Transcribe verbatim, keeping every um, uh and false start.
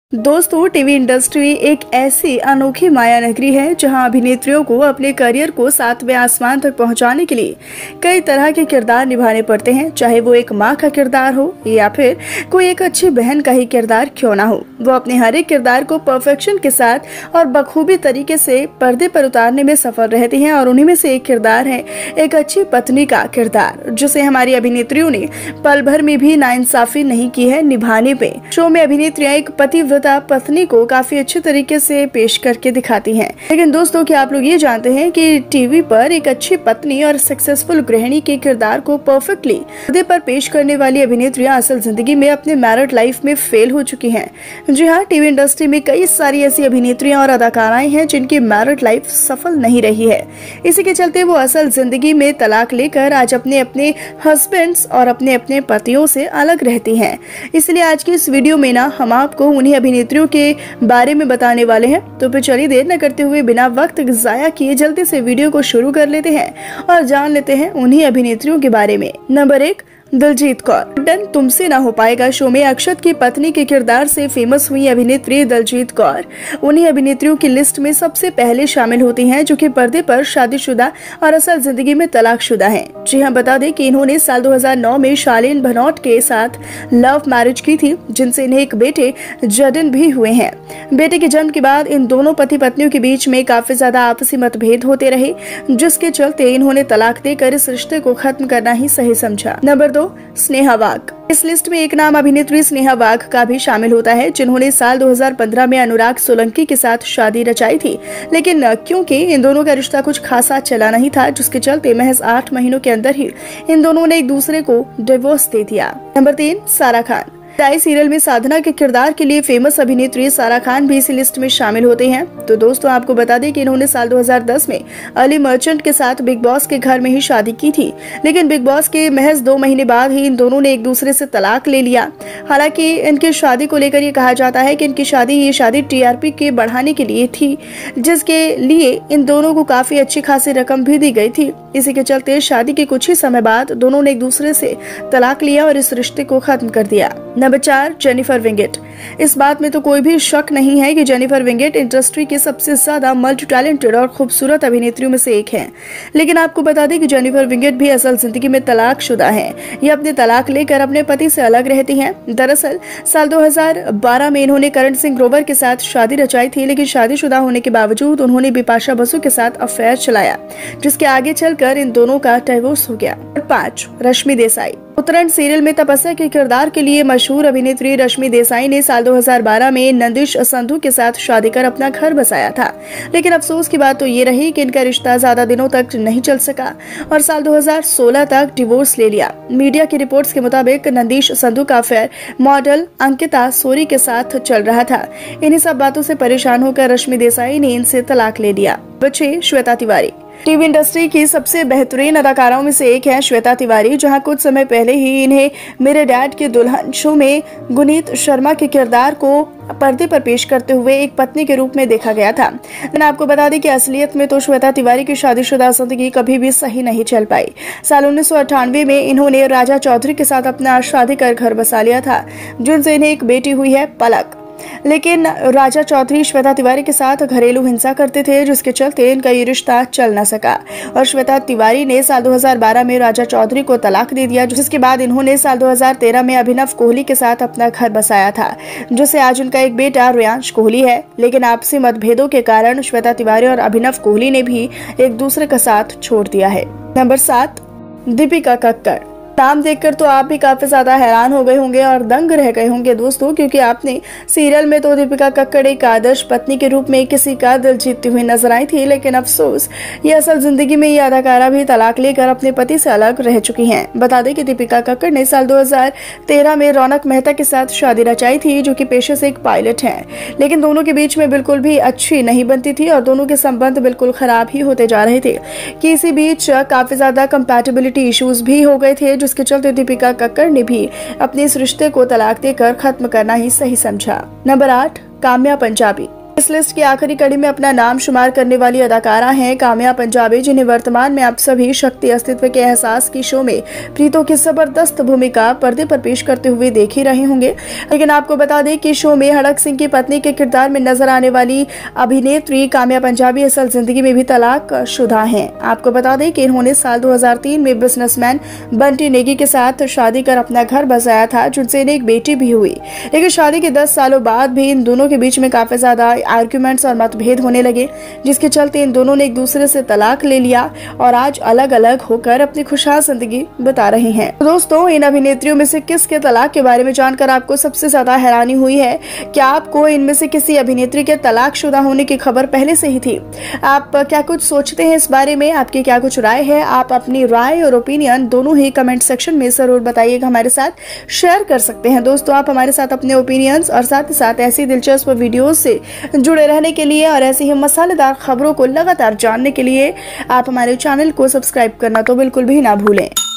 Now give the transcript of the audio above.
दोस्तों, TV industry एक ऐसी अनोखी माया नगरी है जहां अभिनेत्रियों को अपने करियर को सातवें आसमान तक पहुंचाने के लिए कई तरह के किरदार निभाने पड़ते हैं। चाहे वो एक माँ का किरदार हो या फिर कोई एक अच्छी बहन का ही किरदार क्यों ना हो, वो अपने हर एक किरदार को परफेक्शन के साथ और बखूबी तरीके से पर्दे पर उतारने में सफल रहती हैं। और उन्हीं में से एक किरदार है एक अच्छी पत्नी का किरदार, जिसे हमारी अभिनेत्रियों ने पल भर में भी नाइंसाफी नहीं की है निभाने पे। शो में अभिनेत्रियां एक पति पत्नी को काफी अच्छे तरीके से पेश करके दिखाती हैं। लेकिन दोस्तों, क्या आप लोग ये जानते हैं कि टीवी पर एक अच्छी पत्नी और सक्सेसफुल गृहिणी के किरदार को परफेक्टली पर्दे पर पेश करने वाली अभिनेत्रियां असल जिंदगी में अपने मैरिड लाइफ में फेल हो चुकी हैं। जी हाँ, टीवी इंडस्ट्री में कई सारी ऐसी अभिनेत्रियां और अदाकाराएं हैं जिनकी मैरिड लाइफ सफल नहीं रही है। इसी के चलते वो असल जिंदगी में तलाक लेकर आज अपने अपने हस्बैंड्स और अपने अपने पतियों से अलग रहती हैं। इसलिए आज की इस वीडियो में ना हम आपको उन्हीं अभिनेत्रियों के बारे में बताने वाले हैं। तो फिर चलिए देर न करते हुए बिना वक्त जाया किए जल्दी से वीडियो को शुरू कर लेते हैं और जान लेते हैं उन्हीं अभिनेत्रियों के बारे में। नंबर एक, दिलजीत कौर। डन तुमसे ना हो पाएगा शो में अक्षत की पत्नी के किरदार से फेमस हुई अभिनेत्री दिलजीत कौर उन्हीं अभिनेत्रियों की लिस्ट में सबसे पहले शामिल होती हैं जो कि पर्दे पर शादीशुदा और असल जिंदगी में तलाकशुदा हैं। जी हां, बता दें कि इन्होंने साल दो हज़ार नौ में शालीन भनौट के साथ लव मैरिज की थी, जिनसे इन्हें एक बेटे जडन भी हुए हैं। बेटे के जन्म के बाद इन दोनों पति पत्नियों के बीच में काफी ज्यादा आपसी मतभेद होते रहे, जिसके चलते इन्होंने तलाक देकर इस रिश्ते को खत्म करना ही सही समझा। नंबर दो, स्नेहा वाघ। इस लिस्ट में एक नाम अभिनेत्री स्नेहा वाघ का भी शामिल होता है, जिन्होंने साल दो हज़ार पंद्रह में अनुराग सोलंकी के साथ शादी रचाई थी। लेकिन क्योंकि इन दोनों का रिश्ता कुछ खासा चला नहीं था, जिसके चलते महज आठ महीनों के अंदर ही इन दोनों ने एक दूसरे को डिवोर्स दे दिया। नंबर तीन, सारा खान। टाई सीरियल में साधना के किरदार के लिए फेमस अभिनेत्री सारा खान भी इसी लिस्ट में शामिल होते हैं। तो दोस्तों, आपको बता दें कि इन्होंने साल दो हज़ार दस में अली मर्चेंट के साथ बिग बॉस के घर में ही शादी की थी। लेकिन बिग बॉस के महज दो महीने बाद ही इन दोनों ने एक दूसरे से तलाक ले लिया। हालांकि इनकी शादी को लेकर ये कहा जाता है कि इनकी शादी ये शादी टीआरपी के बढ़ाने के लिए थी, जिसके लिए इन दोनों को काफी अच्छी खासी रकम भी दी गई थी। इसी के चलते शादी के कुछ ही समय बाद दोनों ने एक दूसरे से तलाक लिया और इस रिश्ते को खत्म कर दिया। नंबर चार, जेनिफर विंगेट। इस बात में तो कोई भी शक नहीं है कि जेनिफर विंगेट इंडस्ट्री के सबसे ज्यादा मल्टी टैलेंटेड और खूबसूरत अभिनेत्रियों में से एक हैं। लेकिन आपको बता दें कि जेनिफर विंगेट भी असल जिंदगी में तलाकशुदा हैं। ये अपने तलाक लेकर अपने पति से अलग रहती हैं। दरअसल साल दो हज़ार बारह में इन्होंने करण सिंह ग्रोवर के साथ शादी रचाई थी, लेकिन शादीशुदा होने के बावजूद उन्होंने बिपाशा बसु के साथ अफेयर चलाया, जिसके आगे चलकर इन दोनों का डिवोर्स हो गया। पांच, रश्मि देसाई। उत्तरायण सीरियल में तपस्या के किरदार के लिए मशहूर अभिनेत्री रश्मि देसाई ने साल दो हज़ार बारह में नंदिश संधू के साथ शादी कर अपना घर बसाया था। लेकिन अफसोस की बात तो ये रही कि इनका रिश्ता ज्यादा दिनों तक नहीं चल सका और साल दो हज़ार सोलह तक डिवोर्स ले लिया। मीडिया की रिपोर्ट्स के मुताबिक नंदिश संधू का अफेयर मॉडल अंकिता सोरी के साथ चल रहा था। इन्हीं सब बातों से परेशान होकर रश्मि देसाई ने इनसे तलाक ले लिया। बचे श्वेता तिवारी। टीवी इंडस्ट्री की सबसे बेहतरीन अदाकाराओं में से एक है श्वेता तिवारी, जहां कुछ समय पहले ही इन्हें मेरे डैड के दुल्हन शो में गुनीत शर्मा के किरदार को पर्दे पर पेश करते हुए एक पत्नी के रूप में देखा गया था। लेकिन आपको बता दें कि असलियत में तो श्वेता तिवारी की शादीशुदा जिंदगी कभी भी सही नहीं चल पाई। साल उन्नीस सौ अट्ठानवे में इन्होंने राजा चौधरी के साथ अपना शादी कर घर बसा लिया था, जिनसे इन्हें एक बेटी हुई है पलक। लेकिन राजा चौधरी श्वेता तिवारी के साथ घरेलू हिंसा करते थे, जिसके चलते इनका ये रिश्ता चल न सका और श्वेता तिवारी ने साल दो हज़ार बारह में राजा चौधरी को तलाक दे दिया, जिसके बाद इन्होंने साल दो हज़ार तेरह में अभिनव कोहली के साथ अपना घर बसाया था, जिससे आज उनका एक बेटा रियांश कोहली है। लेकिन आपसी मतभेदों के कारण श्वेता तिवारी और अभिनव कोहली ने भी एक दूसरे का साथ छोड़ दिया है। नंबर सात, दीपिका कक्कड़। नाम देखकर तो आप भी काफी ज्यादा हैरान हो गए होंगे और दंग रह गए होंगे दोस्तों, क्योंकि आपने सीरियल में तो दीपिका कक्कड़ एक आदर्श पत्नी के रूप में किसी का दिल जीतती हुई नजर आई थी। लेकिन अफसोस, ये असल जिंदगी में ये अदाकारा भी तलाक लेकर अपने पति से अलग रह चुकी हैं। बता दें कि दीपिका कक्कड़ ने साल दो हज़ार तेरह में रौनक मेहता के साथ शादी रचाई थी, जो कि पेशे से एक पायलट हैं। लेकिन दोनों के बीच में बिल्कुल भी अच्छी नहीं बनती थी और दोनों के संबंध बिल्कुल खराब ही होते जा रहे थे कि इसी बीच काफी ज्यादा कंपैटिबिलिटी इश्यूज भी हो गए थे, जिसके चलते दीपिका कक्कड़ ने भी अपने इस रिश्ते को तलाक देकर खत्म करना ही सही समझा। नंबर आठ, काम्या पंजाबी। इस लिस्ट की आखिरी कड़ी में अपना नाम शुमार करने वाली अदाकारा हैं काम्या पंजाबी, जिन्हें वर्तमान में आप सभी शक्ति अस्तित्व के एहसास की शो में प्रीतो की जबरदस्त भूमिका पर्दे पर पेश करते हुए देख ही रहे होंगे। लेकिन आपको बता दें कि शो में हड़क सिंह की पत्नी के किरदार में नजर आने वाली अभिनेत्री काम्या पंजाबी असल जिंदगी में भी तलाक शुदा हैं। आपको बता दें कि इन्होंने साल दो हज़ार तीन में बिजनेसमैन बंटी नेगी के साथ शादी कर अपना घर बसाया था, जिनसे इन्हें एक बेटी भी हुई। लेकिन शादी के दस सालों बाद भी इन दोनों के बीच में काफी ज्यादा आर्ग्यूमेंट्स और मतभेद होने लगे, जिसके चलते इन दोनों ने एक दूसरे से तलाक ले लिया और आज अलग अलग होकर अपनी खुशहाल जिंदगी बता रहे हैं। तो दोस्तों, इन अभिनेत्रियों में से किसके तलाक के बारे में जानकर आपको सबसे ज्यादा हैरानी हुई है? क्या आपको इनमें से किसी अभिनेत्री के तलाकशुदा होने की खबर पहले से ही थी? आप क्या कुछ सोचते हैं इस बारे में? आपकी क्या कुछ राय है? आप अपनी राय और ओपिनियन दोनों ही कमेंट सेक्शन में जरूर बताइएगा, हमारे साथ शेयर कर सकते हैं। दोस्तों, आप हमारे साथ अपने ओपिनियंस और साथ ही साथ ऐसी दिलचस्प वीडियोस से जुड़े रहने के लिए और ऐसी ही मसालेदार खबरों को लगातार जानने के लिए आप हमारे चैनल को सब्सक्राइब करना तो बिल्कुल भी ना भूलें।